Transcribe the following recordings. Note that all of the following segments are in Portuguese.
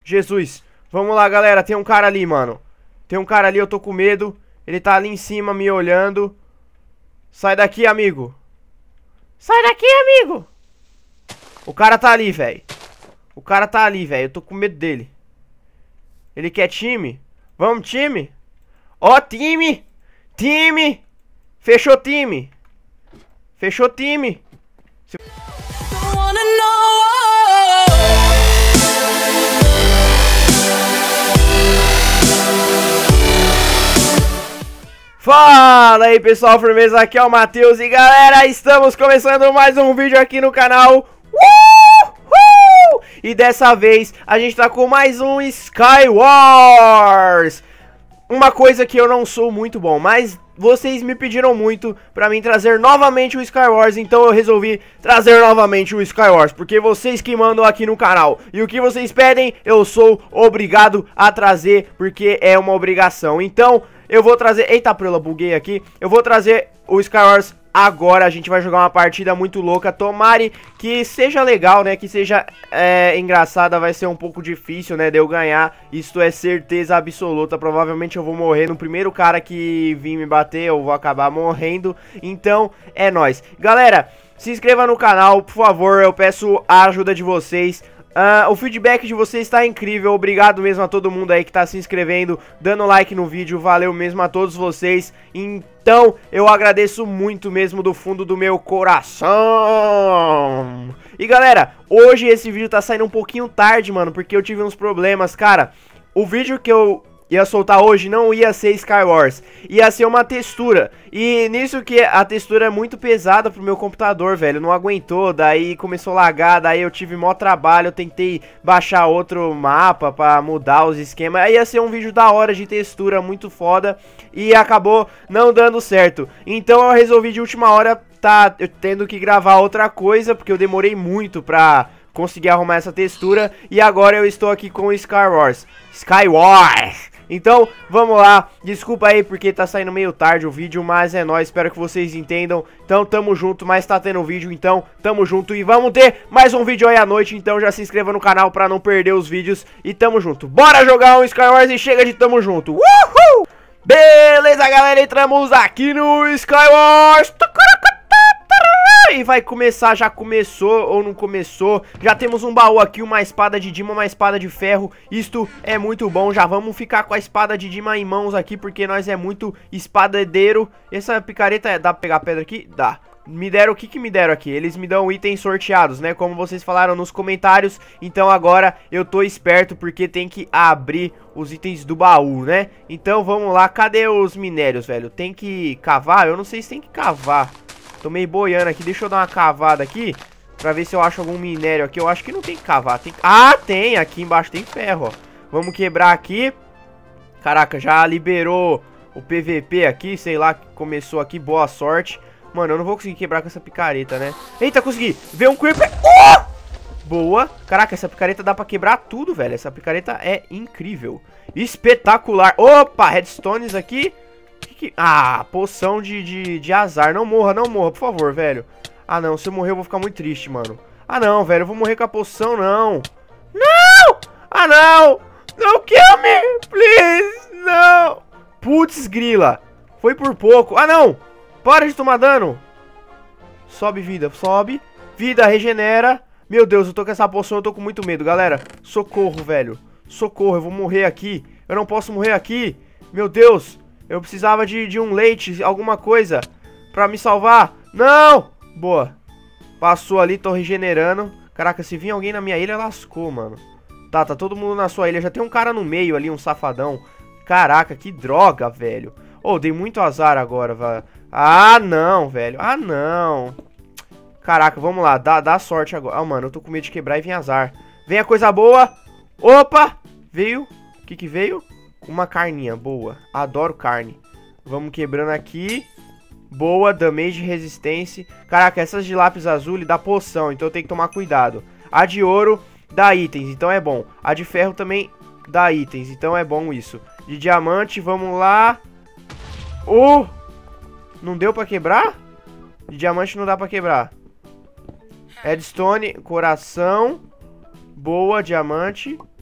Jesus. Vamos lá, galera. Tem um cara ali, mano. Tem um cara ali, eu tô com medo. Ele tá ali em cima me olhando. Sai daqui, amigo. Sai daqui, amigo. O cara tá ali, velho. O cara tá ali, velho. Eu tô com medo dele. Ele quer time? Vamos, time? Ó, time. Time. Fechou, time. Fechou, time. Fala aí, pessoal, firmeza, aqui é o Matheus e galera, estamos começando mais um vídeo aqui no canal. E dessa vez a gente tá com mais um Skywars. Uma coisa que eu não sou muito bom, mas vocês me pediram muito pra mim trazer novamente o Skywars, então eu resolvi trazer novamente o Skywars, porque vocês que mandam aqui no canal, e o que vocês pedem, eu sou obrigado a trazer, porque é uma obrigação. Então, eu vou trazer... Eita, prela, buguei aqui. Eu vou trazer o Skywars agora. A gente vai jogar uma partida muito louca. Tomare que seja legal, né? Que seja engraçada. Vai ser um pouco difícil, né? De eu ganhar. Isso é certeza absoluta. Provavelmente eu vou morrer no primeiro cara que vir me bater. Eu vou acabar morrendo. Então, é nóis. Galera, se inscreva no canal, por favor. Eu peço a ajuda de vocês. O feedback de vocês está incrível, obrigado mesmo a todo mundo aí que está se inscrevendo, dando like no vídeo, valeu mesmo a todos vocês. Então eu agradeço muito mesmo do fundo do meu coração. E galera, hoje esse vídeo tá saindo um pouquinho tarde, mano, porque eu tive uns problemas, cara. O vídeo que eu ia soltar hoje não ia ser Skywars, ia ser uma textura. E nisso que a textura é muito pesada pro meu computador, velho, não aguentou, daí começou a lagar, daí eu tive maior trabalho, eu tentei baixar outro mapa pra mudar os esquemas. Aí ia ser um vídeo da hora de textura, muito foda, e acabou não dando certo. Então eu resolvi de última hora tá tendo que gravar outra coisa, porque eu demorei muito pra conseguir arrumar essa textura, e agora eu estou aqui com o Skywars. Então, vamos lá, desculpa aí porque tá saindo meio tarde o vídeo, mas é nóis, espero que vocês entendam. Então, tamo junto, mas tá tendo vídeo, então, tamo junto. E vamos ter mais um vídeo aí à noite, então já se inscreva no canal pra não perder os vídeos. E tamo junto, bora jogar um Skywars e chega de tamo junto. Uhul! Beleza, galera, entramos aqui no Skywars. E vai começar, já começou ou não começou. Já temos um baú aqui, uma espada de Dima, uma espada de ferro. Isto é muito bom, já vamos ficar com a espada de Dima em mãos aqui, porque nós é muito espadadeiro. Essa picareta, dá pra pegar pedra aqui? Dá. Me deram, o que me deram aqui? Eles me dão itens sorteados, né? Como vocês falaram nos comentários. Então agora eu tô esperto, porque tem que abrir os itens do baú, né? Então vamos lá, cadê os minérios, velho? Tem que cavar? Eu não sei se tem que cavar. Tô meio boiando aqui, deixa eu dar uma cavada aqui pra ver se eu acho algum minério aqui. Eu acho que não tem que cavar, tem... Ah, tem, aqui embaixo tem ferro, ó. Vamos quebrar aqui. Caraca, já liberou o PVP aqui, sei lá, começou aqui, boa sorte. Mano, eu não vou conseguir quebrar com essa picareta, né? Eita, consegui, veio um creeper. Boa, caraca, essa picareta dá pra quebrar tudo, velho. Essa picareta é incrível, espetacular. Opa, redstones aqui. Ah, poção de azar. Não morra, por favor, velho. Ah, não, se eu morrer eu vou ficar muito triste, mano. Ah, não, velho, eu vou morrer com a poção, não. Não! Ah, não! Não kill me, please! Não! Putz, grila. Foi por pouco. Ah, não! Para de tomar dano. Sobe vida, sobe. Vida, regenera. Meu Deus, eu tô com essa poção, eu tô com muito medo, galera. Socorro, velho. Socorro, eu vou morrer aqui. Eu não posso morrer aqui. Meu Deus. Eu precisava de um leite, alguma coisa pra me salvar. Não! Boa. Passou ali, tô regenerando. Caraca, se vir alguém na minha ilha, lascou, mano. Tá todo mundo na sua ilha. Já tem um cara no meio ali, um safadão. Caraca, que droga, velho. Oh, dei muito azar agora, velho. Ah, não, velho. Ah, não. Caraca, vamos lá. Dá sorte agora. Ah, mano, eu tô com medo de quebrar e vem azar. Vem a coisa boa. Opa! Veio. O que veio? Uma carninha, boa. Adoro carne. Vamos quebrando aqui. Boa, damage, resistência. Caraca, essas de lápis azul dá poção, então eu tenho que tomar cuidado. A de ouro dá itens, então é bom. A de ferro também dá itens, então é bom isso. De diamante, vamos lá. Não deu pra quebrar? De diamante não dá pra quebrar. Redstone, coração. Boa, diamante.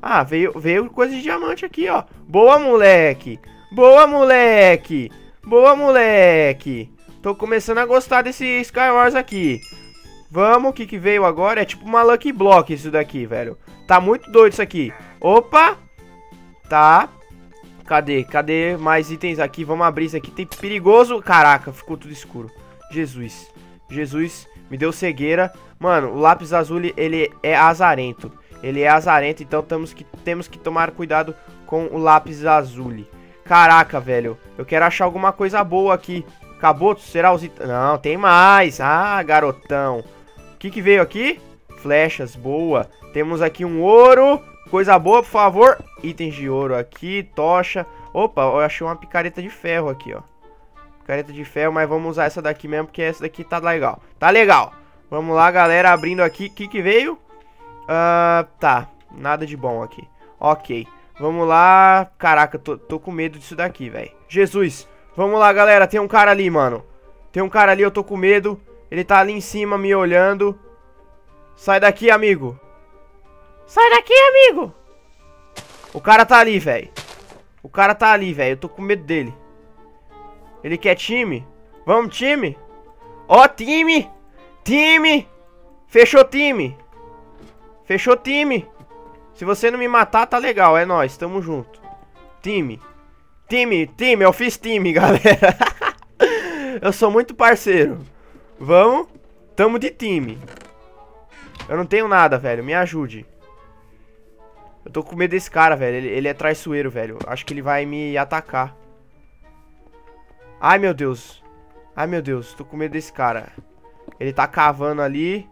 Ah, veio coisa de diamante aqui, ó. Boa, moleque. Boa, moleque. Boa, moleque. Tô começando a gostar desse Skywars aqui. Vamos, o que veio agora? É tipo uma Lucky Block isso daqui, velho. Tá muito doido isso aqui. Opa. Tá. Cadê mais itens aqui? Vamos abrir isso aqui. Tem perigoso. Caraca, ficou tudo escuro. Jesus, me deu cegueira. Mano, o lápis azul, ele é azarento. Ele é azarento, então temos que tomar cuidado com o lápis azul. Caraca, velho. Eu quero achar alguma coisa boa aqui. Acabou? Será os itens? Não, tem mais. Ah, garotão. O que veio aqui? Flechas, boa. Temos aqui um ouro. Coisa boa, por favor. Itens de ouro aqui, tocha. Opa, eu achei uma picareta de ferro aqui, ó. Picareta de ferro, mas vamos usar essa daqui mesmo, porque essa daqui tá legal. Tá legal. Vamos lá, galera, abrindo aqui. O que veio? Tá. Nada de bom aqui. Ok. Vamos lá. Caraca, tô com medo disso daqui, velho. Jesus. Vamos lá, galera. Tem um cara ali, mano. Tem um cara ali, eu tô com medo. Ele tá ali em cima me olhando. Sai daqui, amigo. Sai daqui, amigo. O cara tá ali, velho. O cara tá ali, velho. Eu tô com medo dele. Ele quer time? Vamos, time? Ó, time. Time. Fechou, time. Fechou, time. Se você não me matar, tá legal. É nóis, tamo junto. Time. Time, eu fiz time, galera. Eu sou muito parceiro. Vamos. Tamo de time. Eu não tenho nada, velho. Me ajude. Eu tô com medo desse cara, velho. Ele é traiçoeiro, velho. Acho que ele vai me atacar. Ai, meu Deus. Ai, meu Deus. Tô com medo desse cara. Ele tá cavando ali.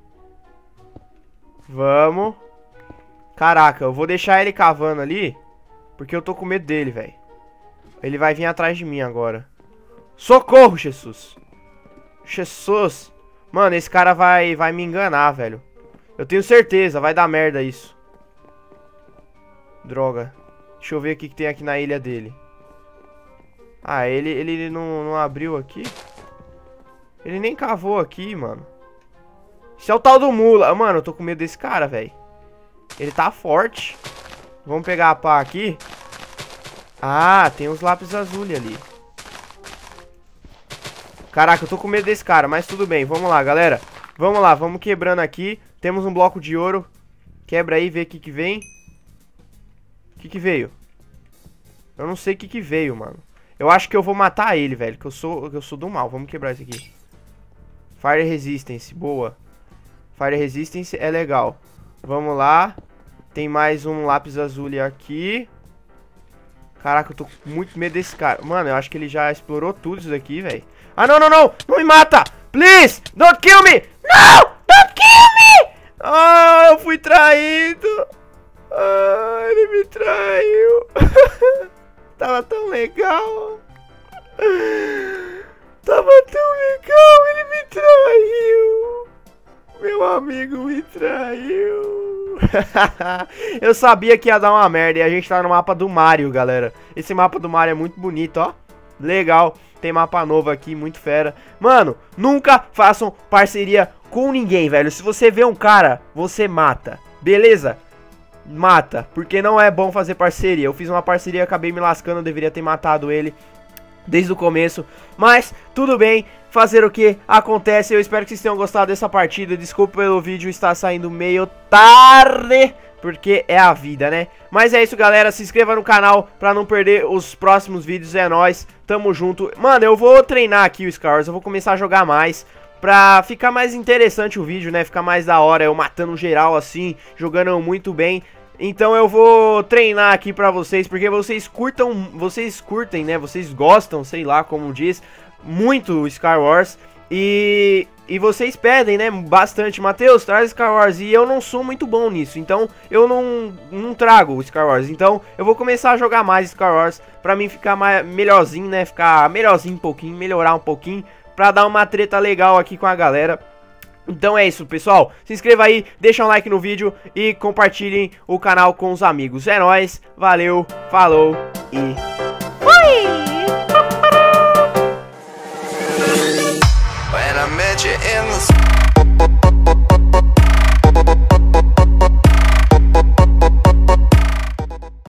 Vamos. Caraca, eu vou deixar ele cavando ali, porque eu tô com medo dele, velho. Ele vai vir atrás de mim agora. Socorro, Jesus. Jesus. Mano, esse cara vai me enganar, velho. Eu tenho certeza, vai dar merda isso. Droga. Deixa eu ver o que tem aqui na ilha dele. Ah, ele não abriu aqui. Ele nem cavou aqui, mano. Esse é o tal do mula. Mano, eu tô com medo desse cara, velho. Ele tá forte. Vamos pegar a pá aqui. Ah, tem uns lápis azuis ali. Caraca, eu tô com medo desse cara, mas tudo bem. Vamos lá, galera. Vamos lá, vamos quebrando aqui. Temos um bloco de ouro. Quebra aí, vê o que vem. O que veio? Eu não sei o que veio, mano. Eu acho que eu vou matar ele, velho. Que eu sou do mal. Vamos quebrar isso aqui. Fire Resistance, boa. Fire Resistance é legal. Vamos lá. Tem mais um lápis azul aqui. Caraca, eu tô com muito medo desse cara. Mano, eu acho que ele já explorou tudo isso daqui, velho. Ah, não, não, não. Não me mata. Please, don't kill me. Não, don't kill me. Ah, eu fui traído. Ah, ele me traiu. Tava tão legal. Tava tão legal, ele me traiu. Meu amigo me traiu. Eu sabia que ia dar uma merda. E a gente tá no mapa do Mario, galera. Esse mapa do Mario é muito bonito, ó. Legal. Tem mapa novo aqui, muito fera. Mano, nunca façam parceria com ninguém, velho. Se você vê um cara, você mata. Beleza? Mata. Porque não é bom fazer parceria. Eu fiz uma parceria, acabei me lascando. Eu deveria ter matado ele desde o começo. Mas, tudo bem. Fazer o que acontece. Eu espero que vocês tenham gostado dessa partida. Desculpa pelo vídeo estar saindo meio tarde, porque é a vida, né? Mas é isso, galera. Se inscreva no canal pra não perder os próximos vídeos. É nóis. Tamo junto. Mano, eu vou treinar aqui o Skywars. Eu vou começar a jogar mais, pra ficar mais interessante o vídeo, né? Ficar mais da hora. Eu matando geral assim, jogando muito bem. Então eu vou treinar aqui pra vocês, porque vocês curtem, né? Vocês gostam, sei lá como diz, muito o Skywars. E vocês pedem, né, bastante, Matheus, traz Skywars. E eu não sou muito bom nisso, então eu não trago o Skywars. Então eu vou começar a jogar mais Skywars pra mim ficar melhorzinho, né? Ficar melhorzinho um pouquinho, melhorar um pouquinho, pra dar uma treta legal aqui com a galera. Então é isso, pessoal. Se inscreva aí, deixa um like no vídeo e compartilhem o canal com os amigos. É nóis, valeu, falou e fui! When I met you in the